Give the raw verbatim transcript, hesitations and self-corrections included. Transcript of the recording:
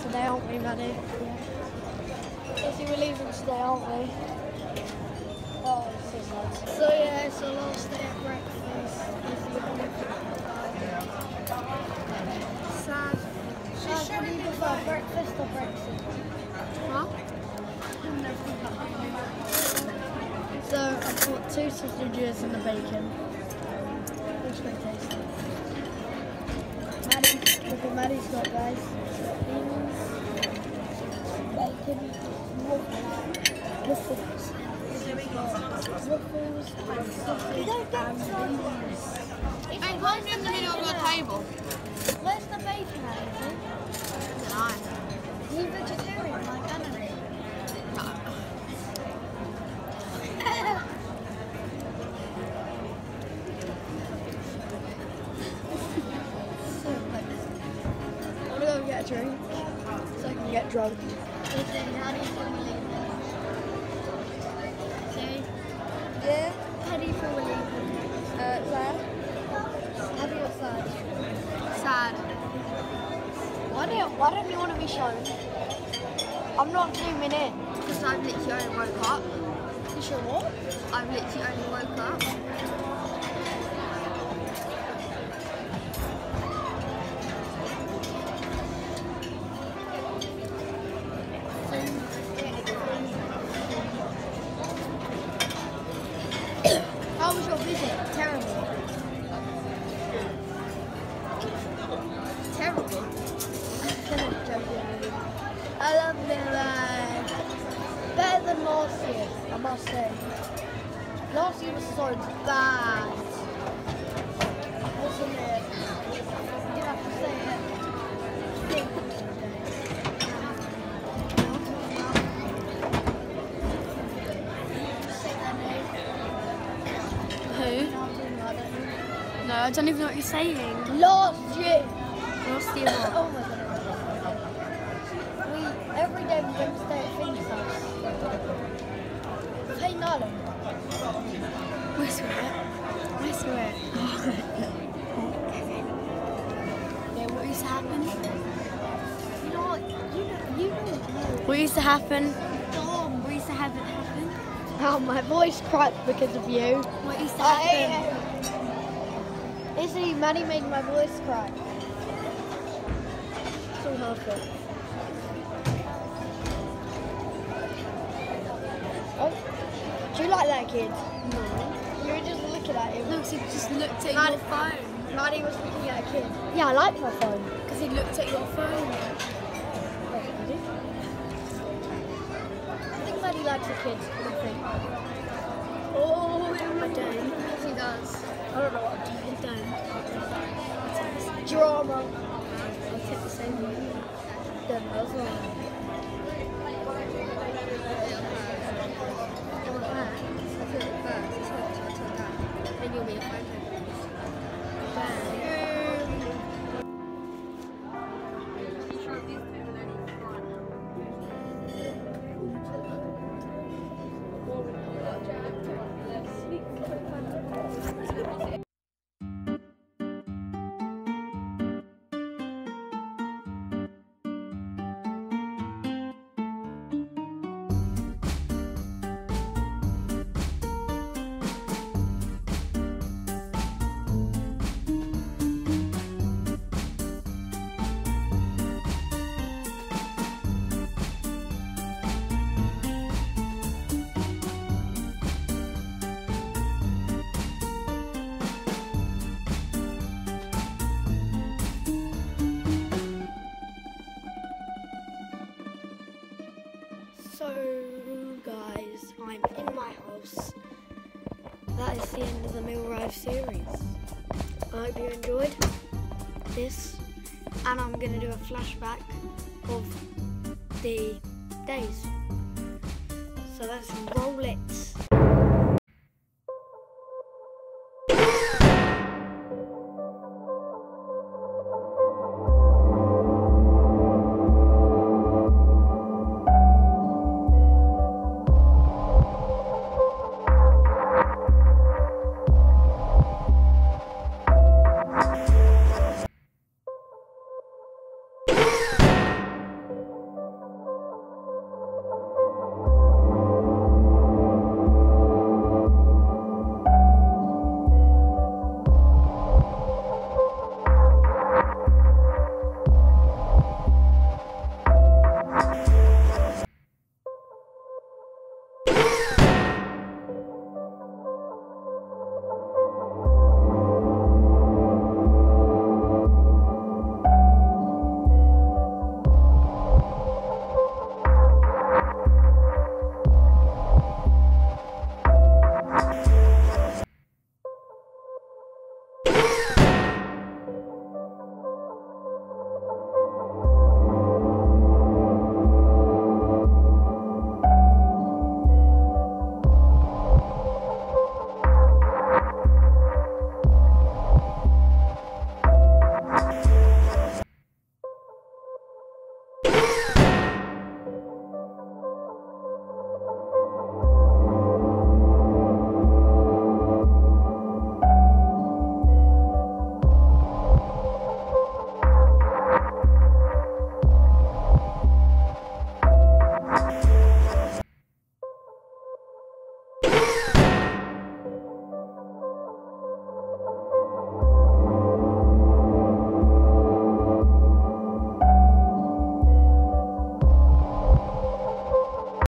today, aren't we, Maddie? Yeah. Izzy, we're leaving today, aren't we? Oh, it's so sad. So yeah, it's the last day at breakfast. Sad. Sad. What do you prefer, breakfast or Brexit? Huh? So I've got two sausages and the bacon. Looks very tasty. Maddie, look what Maddie's got, guys. Beans, bacon, waffles. Waffles and sausage. You don't get sausage. Hey, why is in the middle of your table? Where's the bacon at, is it? No. Are you vegetarian like Anna? No. So I'm gonna go get a drink so I can get drunk. Listen, how do you feel we're leaving? See? Yeah? How do you feel we're leaving? Uh, sad. Happy or sad? Sad. Why don't, why don't you want to be shown? I'm not zooming in. Because I've literally only woke up. You sure what? I've literally only woke up. How was your visit? Terrible. Terrible. I love Milan. Better than last year, I must say. Last year was so bad. Wasn't it? You have to say it. Who? No, I don't even know what you're saying. Last year. Last year what? Oh my god. We, every day we went to stay at Finn's house. Hey, Nala. Where's it? Where's it? Yeah, what used to happen? You know what? You know, you don't know. What used to happen? Dom, what used to happen? happen? Oh, my voice cracked because of you. What used to I happen? Izzy, Maddie made my voice crack. So hard. Oh, do you like that kid? No. You were just looking at him. No, because he just looked at Maddie, your phone. Maddie was looking at a kid. Yeah, I like my phone. Because he looked at your phone. I think Maddie likes the kids. What do you think? Oh, I don't. Yes, he does. I don't know what I'm doing. I don't. Drama. I'll take the same one. Then as well. Then you'll be a photo. So, guys, I'm in my house. That is the end of the Milrive series. I hope you enjoyed this, and I'm going to do a flashback of the days. So let's roll it.